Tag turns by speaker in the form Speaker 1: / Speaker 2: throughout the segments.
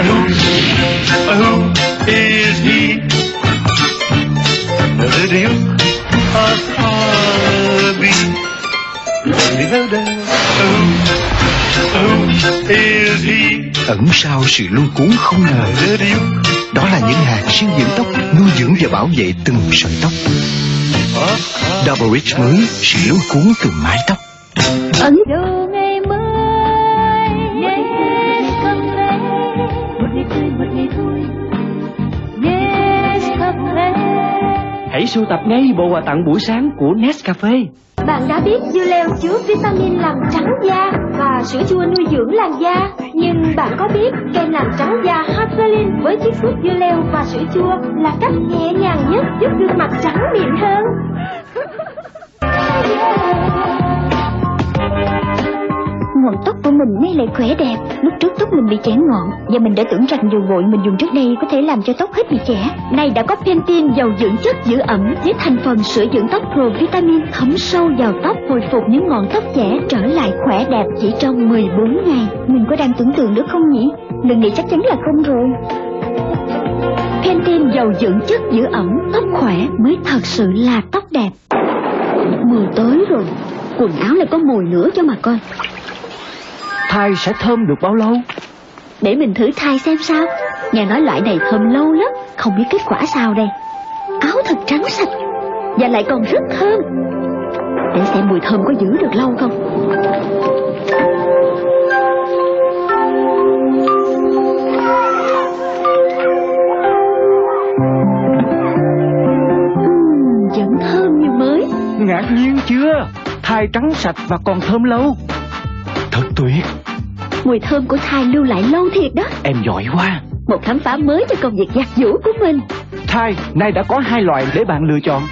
Speaker 1: Who is he? The Duke of Harvey. Who is he?
Speaker 2: Ẩn sau sự luống cuốn không ngờ, đó là những hạt siêu dưỡng tóc nuôi dưỡng và bảo vệ từng sợi tóc. Double Rich mới, sự luống cuốn từ mái tóc.
Speaker 3: Ấn
Speaker 4: hãy sưu tập ngay bộ quà tặng buổi sáng của Nescafe.
Speaker 3: Bạn đã biết dưa leo chứa vitamin làm trắng da và sữa chua nuôi dưỡng làn da. Nhưng bạn có biết kem làm trắng da Hazelin với chiết xuất dưa leo và sữa chua là cách nhẹ nhàng nhất giúp gương mặt trắng mịn hơn?
Speaker 5: Ngọn tóc của mình nay lại khỏe đẹp. Lúc trước tóc mình bị chẻ ngọn và mình đã tưởng rằng dầu gội mình dùng trước đây có thể làm cho tóc hết bị chẻ. Nay đã có Pantene dầu dưỡng chất giữ ẩm với thành phần sữa dưỡng tóc Pro Vitamin thấm sâu vào tóc, hồi phục những ngọn tóc chẻ trở lại khỏe đẹp chỉ trong 14 ngày. Mình có đang tưởng tượng được không nhỉ? Lần này chắc chắn là không rồi. Pantene dầu dưỡng chất giữ ẩm, tóc khỏe mới thật sự là tóc đẹp. Mùa tới rồi, quần áo lại có mùi nữa cho mà coi.
Speaker 4: Thay sẽ thơm được bao lâu?
Speaker 5: Để mình thử thay xem sao. Nghe nói loại này thơm lâu lắm. Không biết kết quả sao đây. Áo thật trắng sạch và lại còn rất thơm. Để xem mùi thơm có giữ được lâu không. Vẫn thơm như mới.
Speaker 4: Ngạc nhiên chưa? Thay trắng sạch và còn thơm lâu. Thật tuyệt.
Speaker 5: Mùi thơm của Thai lưu lại lâu thiệt đó.
Speaker 4: Em giỏi quá.
Speaker 5: Một khám phá mới cho công việc giặt giũ của mình.
Speaker 4: Thai, nay đã có 2 loại để bạn lựa chọn.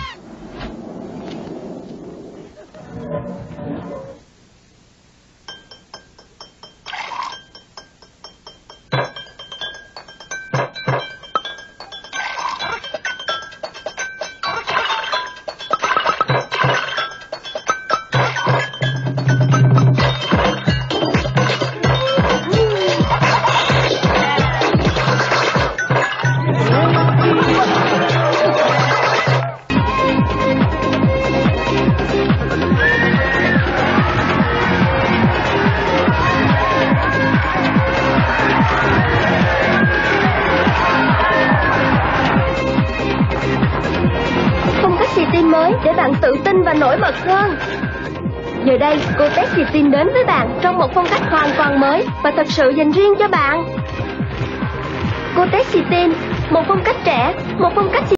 Speaker 3: Mới để bạn tự tin và nổi bật hơn. Giờ đây, Kotex Xịtin đến với bạn trong một phong cách hoàn toàn mới và thật sự dành riêng cho bạn. Kotex Xịtin, một phong cách trẻ, một phong cách